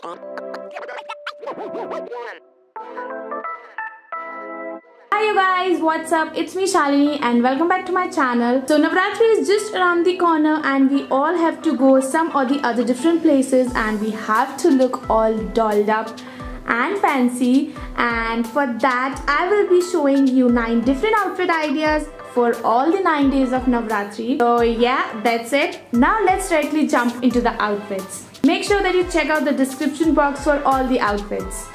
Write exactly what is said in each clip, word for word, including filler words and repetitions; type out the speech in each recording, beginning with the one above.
Hi you guys, what's up? It's me Shalini and welcome back to my channel. So Navratri is just around the corner and we all have to go some or the other different places and we have to look all dolled up and fancy, and for that I will be showing you nine different outfit ideas for all the nine days of Navratri. So yeah, that's it. Now let's directly jump into the outfits. Make sure that you check out the description box for all the outfits.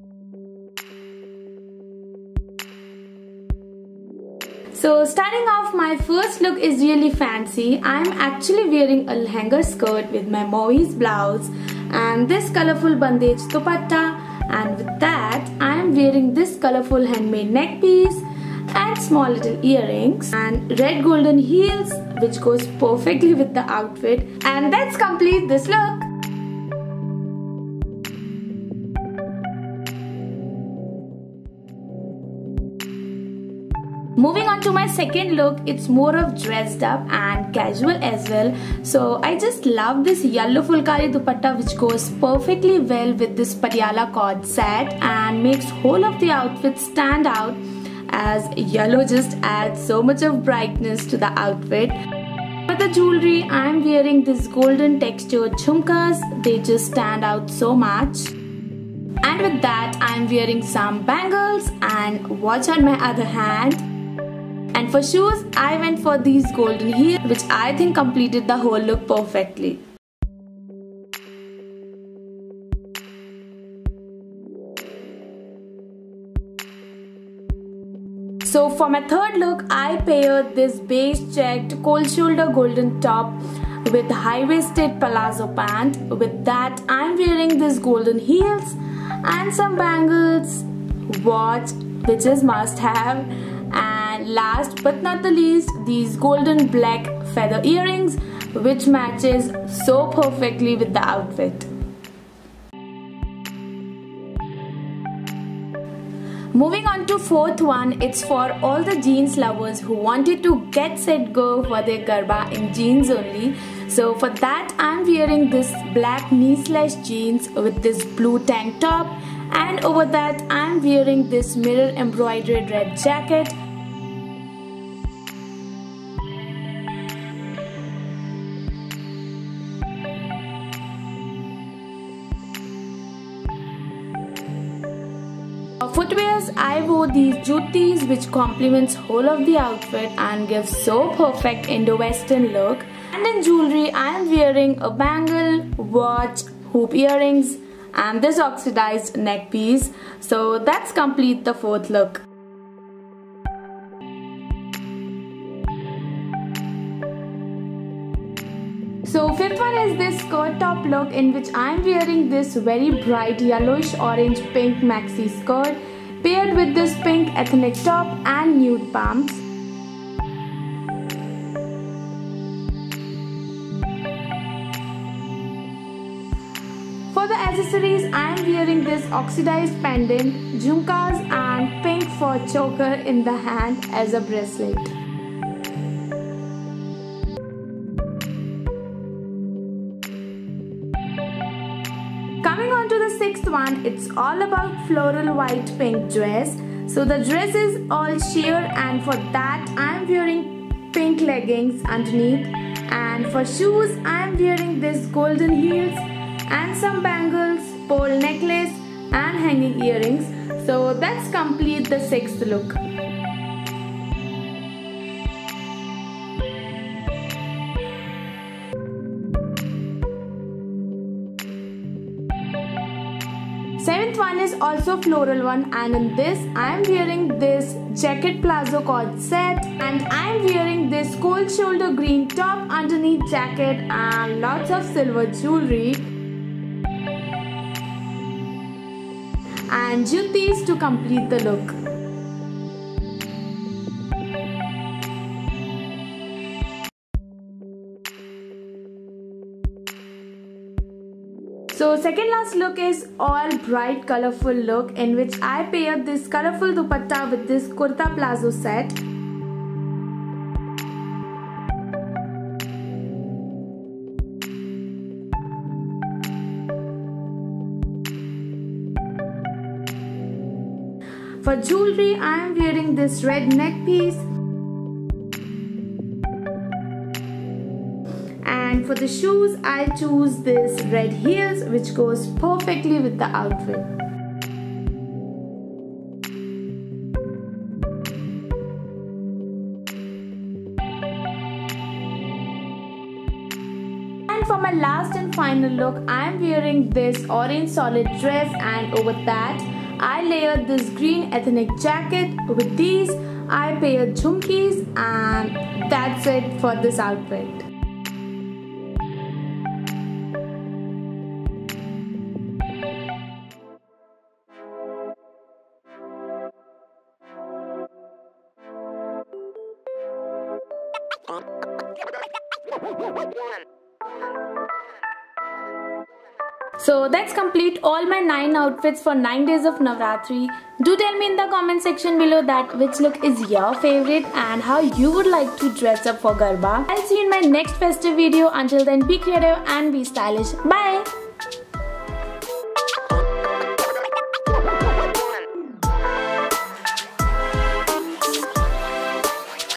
So starting off, my first look is really fancy. I'm actually wearing a lehenga skirt with my Movies blouse and this colorful bandage dupatta, and with that I am wearing this colorful handmade neck piece and small little earrings and red golden heels which goes perfectly with the outfit, and that's complete this look. Moving on to my second look, it's more of dressed up and casual as well. So I just love this yellow fulkari dupatta which goes perfectly well with this Patiala cord set and makes whole of the outfit stand out, as yellow just adds so much of brightness to the outfit. For the jewelry, I'm wearing this golden textured jhumkas. They just stand out so much. And with that, I'm wearing some bangles and watch on my other hand. And for shoes, I went for these golden heels which I think completed the whole look perfectly. So for my third look, I paired this beige checked cold shoulder golden top with high-waisted palazzo pant. With that, I'm wearing this golden heels and some bangles, watch which is must have, and last but not the least, these golden black feather earrings which matches so perfectly with the outfit. Moving on to fourth one, it's for all the jeans lovers who wanted to get set go for their garba in jeans only. So for that, I'm wearing this black knee slash jeans with this blue tank top, and over that I'm wearing this mirror embroidered red jacket. For footwears, I wore these jutis which complements whole of the outfit and gives so perfect Indo-Western look. And in jewelry, I am wearing a bangle, watch, hoop earrings and this oxidized neck piece. So that's complete the fourth look. So fifth one is this skirt top look in which I am wearing this very bright yellowish orange pink maxi skirt paired with this pink ethnic top and nude pumps. For the accessories, I am wearing this oxidized pendant, jhumkas and pink fur choker in the hand as a bracelet. Coming on to the sixth one, it's all about floral white pink dress. So the dress is all sheer, and for that I am wearing pink leggings underneath, and for shoes I am wearing this golden heels and some bangles, pearl necklace and hanging earrings. So that's complete the sixth look. Seventh one is also floral one, and in this I am wearing this jacket palazzo cord set, and I am wearing this cold shoulder green top underneath jacket and lots of silver jewelry and jutis to complete the look. So second last look is all bright colorful look in which I paired this colorful dupatta with this kurta palazzo set. For jewelry, I am wearing this red neck piece. And for the shoes, I choose this red heels which goes perfectly with the outfit. And for my last and final look, I am wearing this orange solid dress, and over that I layered this green ethnic jacket. With these I paired jhumkis, and that's it for this outfit. So that's complete all my nine outfits for nine days of Navratri. Do tell me in the comment section below that which look is your favorite and how you would like to dress up for Garba. I'll see you in my next festive video. Until then, be creative and be stylish. Bye!